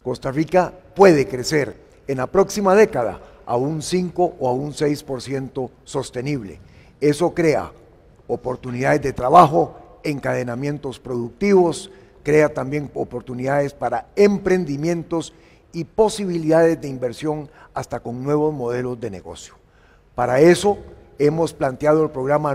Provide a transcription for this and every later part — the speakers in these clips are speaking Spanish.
Costa Rica puede crecer en la próxima década a un 5 o a un 6% sostenible. Eso crea oportunidades de trabajo, encadenamientos productivos, crea también oportunidades para emprendimientos y posibilidades de inversión hasta con nuevos modelos de negocio. Para eso hemos planteado el programa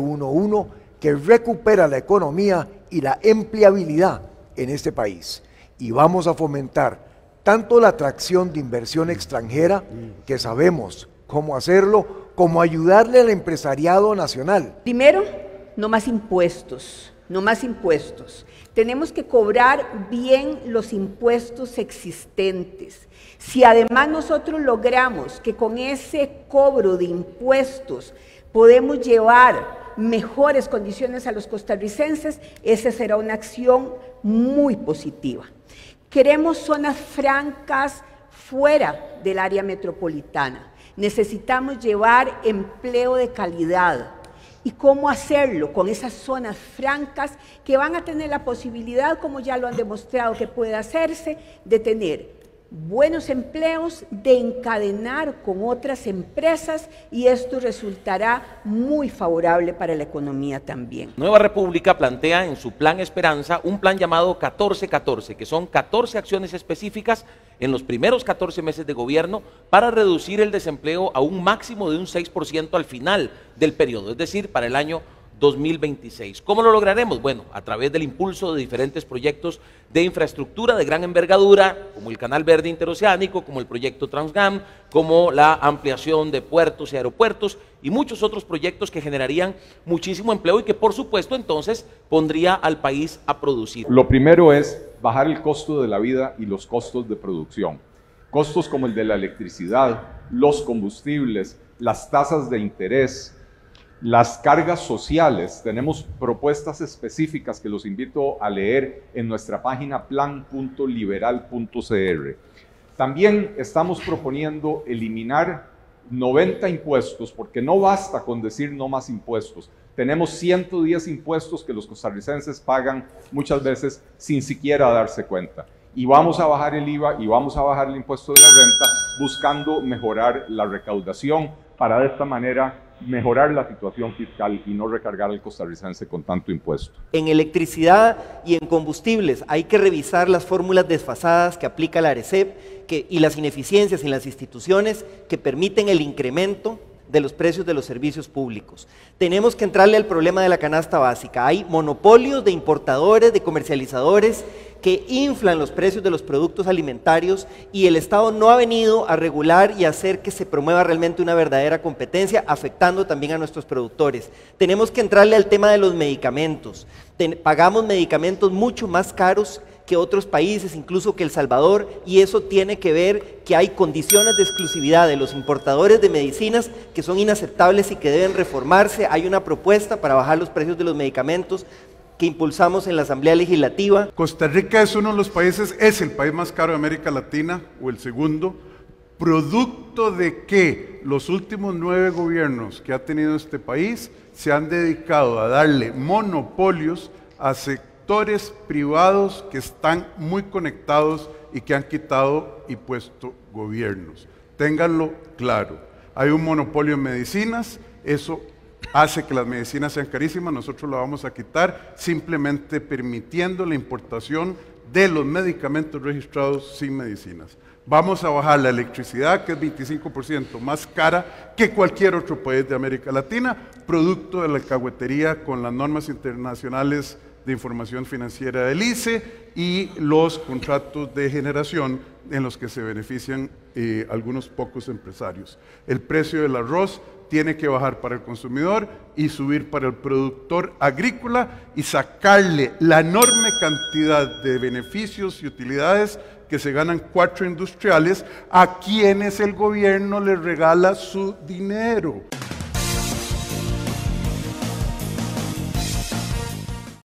911 que recupera la economía y la empleabilidad en este país. Y vamos a fomentar tanto la atracción de inversión extranjera, que sabemos cómo hacerlo, como ayudarle al empresariado nacional. Primero, no más impuestos, no más impuestos. Tenemos que cobrar bien los impuestos existentes. Si además nosotros logramos que con ese cobro de impuestos podemos llevar mejores condiciones a los costarricenses, esa será una acción muy positiva. Queremos zonas francas fuera del área metropolitana. Necesitamos llevar empleo de calidad. ¿Y cómo hacerlo? Con esas zonas francas que van a tener la posibilidad, como ya lo han demostrado que puede hacerse, de tener buenos empleos, de encadenar con otras empresas, y esto resultará muy favorable para la economía también. Nueva República plantea en su Plan Esperanza un plan llamado 14-14, que son 14 acciones específicas en los primeros 14 meses de gobierno para reducir el desempleo a un máximo de un 6% al final del periodo, es decir, para el año 2026. ¿Cómo lo lograremos? Bueno, a través del impulso de diferentes proyectos de infraestructura de gran envergadura, como el Canal Verde Interoceánico, como el proyecto Transgam, como la ampliación de puertos y aeropuertos y muchos otros proyectos que generarían muchísimo empleo y que por supuesto entonces pondría al país a producir. Lo primero es bajar el costo de la vida y los costos de producción. Costos como el de la electricidad, los combustibles, las tasas de interés, las cargas sociales. Tenemos propuestas específicas que los invito a leer en nuestra página plan.liberal.cr. También estamos proponiendo eliminar 90 impuestos, porque no basta con decir no más impuestos. Tenemos 110 impuestos que los costarricenses pagan muchas veces sin siquiera darse cuenta. Y vamos a bajar el IVA y vamos a bajar el impuesto de la renta buscando mejorar la recaudación para de esta manera mejorar la situación fiscal y no recargar al costarricense con tanto impuesto. En electricidad y en combustibles hay que revisar las fórmulas desfasadas que aplica la ARECEP y las ineficiencias en las instituciones que permiten el incremento de los precios de los servicios públicos. Tenemos que entrarle al problema de la canasta básica. Hay monopolios de importadores, de comercializadores que inflan los precios de los productos alimentarios y el Estado no ha venido a regular y a hacer que se promueva realmente una verdadera competencia, afectando también a nuestros productores. Tenemos que entrarle al tema de los medicamentos. Pagamos medicamentos mucho más caros que otros países, incluso que El Salvador, y eso tiene que ver que hay condiciones de exclusividad de los importadores de medicinas que son inaceptables y que deben reformarse. Hay una propuesta para bajar los precios de los medicamentos que impulsamos en la Asamblea Legislativa. Costa Rica es uno de los países, es el país más caro de América Latina, o el segundo, producto de que los últimos 9 gobiernos que ha tenido este país se han dedicado a darle monopolios a sectores privados que están muy conectados y que han quitado y puesto gobiernos. Ténganlo claro, hay un monopolio en medicinas, eso hace que las medicinas sean carísimas, nosotros lo vamos a quitar simplemente permitiendo la importación de los medicamentos registrados sin medicinas. Vamos a bajar la electricidad, que es 25% más cara que cualquier otro país de América Latina, producto de la alcahuetería con las normas internacionales de información financiera del ICE y los contratos de generación en los que se benefician algunos pocos empresarios. El precio del arroz tiene que bajar para el consumidor y subir para el productor agrícola y sacarle la enorme cantidad de beneficios y utilidades que se ganan 4 industriales a quienes el gobierno les regala su dinero.